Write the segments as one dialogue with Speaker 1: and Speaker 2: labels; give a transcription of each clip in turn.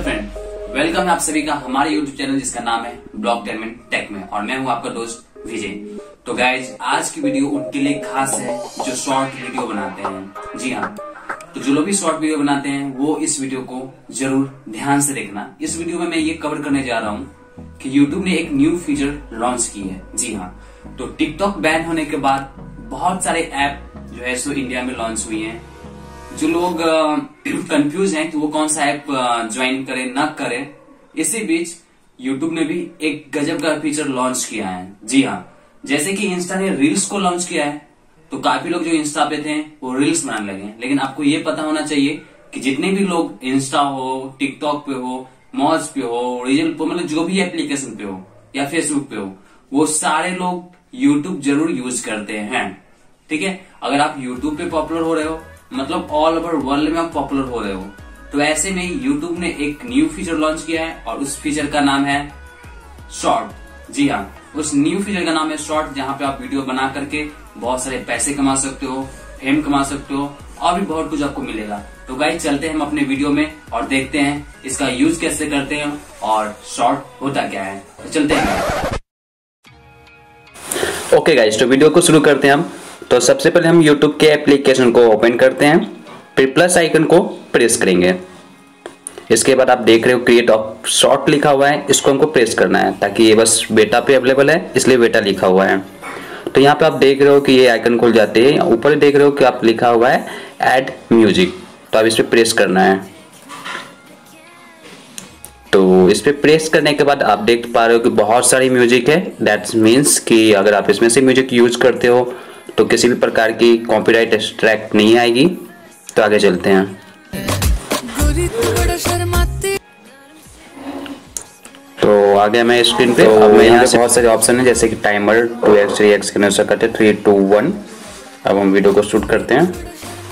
Speaker 1: Hello friend, welcome है आप सभी का हमारे यूट्यूब चैनल जिसका नाम है ब्लॉगटेनमेंट टेक में, और मैं हूं आपका दोस्त विजय। तो गाइज, आज की वीडियो उनके लिए खास है जो शॉर्ट वीडियो बनाते हैं। जी हाँ, तो जो लोग भी शॉर्ट वीडियो बनाते हैं वो इस वीडियो को जरूर ध्यान से देखना। इस वीडियो में मैं ये कवर करने जा रहा हूँ कि यूट्यूब ने एक न्यू फीचर लॉन्च की है। जी हाँ, तो टिकटॉक बैन होने के बाद बहुत सारे ऐप जो है सो इंडिया में लॉन्च हुई हैं। जो लोग कंफ्यूज हैं कि वो कौन सा ऐप ज्वाइन करें ना करें, इसी बीच यूट्यूब ने भी एक गजब का फीचर लॉन्च किया है। जी हाँ, जैसे कि इंस्टा ने रील्स को लॉन्च किया है, तो काफी लोग जो इंस्टा पे थे वो रील्स बनाने लगे। लेकिन आपको ये पता होना चाहिए कि जितने भी लोग इंस्टा हो, टिकटॉक पे हो, मौज पे हो, रीजल पे, मतलब जो भी एप्लीकेशन पे हो या फेसबुक पे हो, वो सारे लोग यूट्यूब जरूर यूज करते हैं। ठीक है, अगर आप यूट्यूब पे पॉपुलर हो रहे हो, मतलब ऑल ओवर वर्ल्ड में आप पॉपुलर हो रहे हो, तो ऐसे में यूट्यूब ने एक न्यू फीचर लॉन्च किया है और उस फीचर का नाम है शॉर्ट। जी हाँ, उस न्यू फीचर का नाम है शॉर्ट, जहां पे आप वीडियो बना करके बहुत सारे पैसे कमा सकते हो, फेम कमा सकते हो और भी बहुत कुछ आपको मिलेगा। तो गाइस, चलते हैं हम अपने वीडियो में और देखते हैं इसका यूज कैसे करते हैं और शॉर्ट होता क्या है। तो चलते हैं।
Speaker 2: ओके गाइस, तो वीडियो को शुरू करते हैं हम। तो सबसे पहले हम YouTube के एप्लीकेशन को ओपन करते हैं, फिर प्लस आइकन को प्रेस करेंगे। इसके बाद आप देख रहे हो क्रिएट ऑफ शॉर्ट लिखा हुआ है, इसको हमको प्रेस करना है ताकि ये बस बेटा पे अवेलेबल है, इसलिए बेटा लिखा हुआ है। तो यहाँ पे आप देख रहे हो कि ये आइकन खुल जाते हैं। ऊपर देख रहे हो कि आप लिखा हुआ है ऐड म्यूजिक, तो आप इस पर प्रेस करना है। तो इस पे प्रेस करने के बाद आप देख पा रहे हो कि बहुत सारी म्यूजिक है। दैट्स मीन्स कि अगर आप इसमें से म्यूजिक यूज करते हो तो किसी भी प्रकार की कॉपीराइट स्ट्राइक नहीं आएगी। तो आगे चलते हैं। तो आगे मैं स्क्रीन पे अब मैं यहाँ से बहुत सारे ऑप्शन है, जैसे कि टाइमर 2x 3x के अनुसार करते हैं 3 2 1। अब हम वीडियो को शूट करते हैं।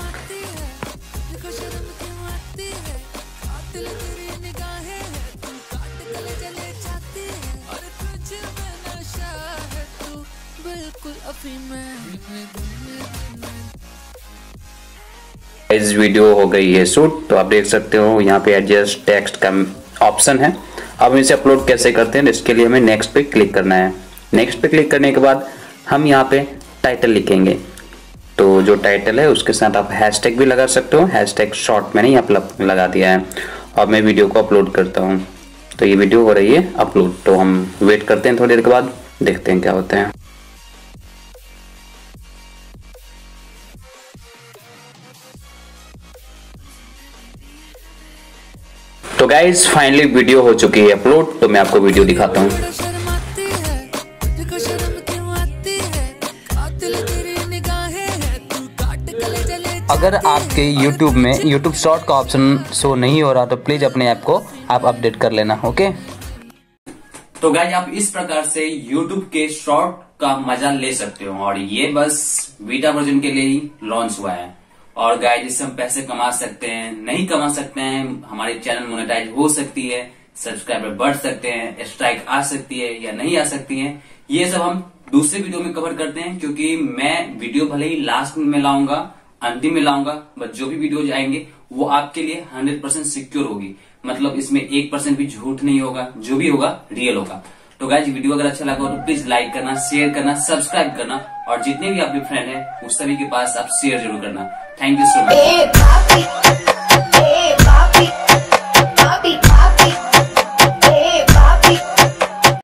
Speaker 2: इस वीडियो हो गई है शूट, तो आप देख सकते हो यहाँ पे एडजस्ट टेक्स्ट का ऑप्शन है। अब इसे अपलोड कैसे करते हैं, इसके लिए हमें नेक्स्ट पे क्लिक करना है। नेक्स्ट पे क्लिक करने के बाद हम यहाँ पे टाइटल लिखेंगे। तो जो टाइटल है उसके साथ आप हैशटैग भी लगा सकते हो। हैशटैग शॉर्ट मैंने यहाँ पे लगा दिया है। अब मैं वीडियो को अपलोड करता हूँ। तो ये वीडियो हो रही है अपलोड, तो हम वेट करते हैं, थोड़ी देर के बाद देखते हैं क्या होता है। तो गाइज, फाइनली वीडियो हो चुकी है अपलोड। तो मैं आपको वीडियो दिखाता हूँ। अगर आपके YouTube में YouTube शॉर्ट का ऑप्शन शो नहीं हो रहा तो प्लीज अपने ऐप को आप अपडेट कर लेना। ओके,
Speaker 1: तो गाइज, आप इस प्रकार से YouTube के शॉर्ट का मजा ले सकते हो, और ये बस बीटा वर्जन के लिए ही लॉन्च हुआ है। और गाइज, इससे हम पैसे कमा सकते हैं, नहीं कमा सकते हैं, हमारी चैनल मोनेटाइज हो सकती है, सब्सक्राइबर बढ़ सकते हैं, स्ट्राइक आ सकती है या नहीं आ सकती है, ये सब हम दूसरे वीडियो में कवर करते हैं। क्योंकि मैं वीडियो भले ही लास्ट में लाऊंगा, अंतिम में लाऊंगा, बट जो भी वीडियो आएंगे वो आपके लिए 100% सिक्योर होगी। मतलब इसमें 1% भी झूठ नहीं होगा, जो भी होगा रियल होगा। तो गाइज, वीडियो अगर अच्छा लगा हो तो प्लीज लाइक करना, शेयर करना, सब्सक्राइब करना, और जितने भी आपके फ्रेंड हैं उस सभी के पास आप शेयर जरूर करना। Thank you so much.